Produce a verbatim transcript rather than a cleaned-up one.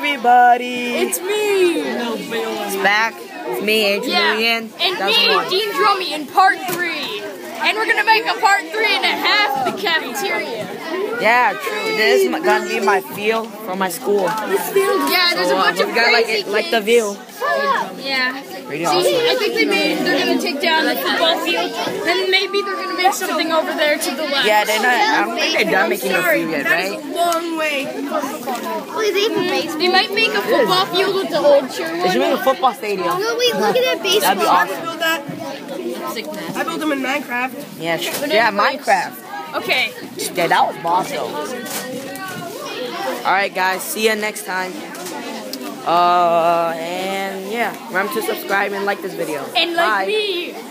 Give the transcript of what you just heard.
everybody! It's me! It's back. It's me, Adrian. Yeah. And me, Dean Drummy, in part three. And we're gonna make a part three and a half of the cafeteria. Yeah, true. This is gonna be my field for my school. Yeah, there's so, a bunch uh, of we got like it, like the view. Yeah. Pretty See, awesome. I think they made. They're gonna take down the football field, and maybe they're gonna make something over there to the left. Yeah, they're not. I don't think they're done making the field yet, right? That is a long way. They might make a football field with the old Sherwood. They should make a football stadium. No, wait, look at that baseball. That'd be awesome. Build that. I built them in Minecraft. Yeah, sure. Yeah, Minecraft. Okay. Yeah, that was boss though. Alright guys, see ya next time. Uh, and yeah, remember to subscribe and like this video. And like Bye. me.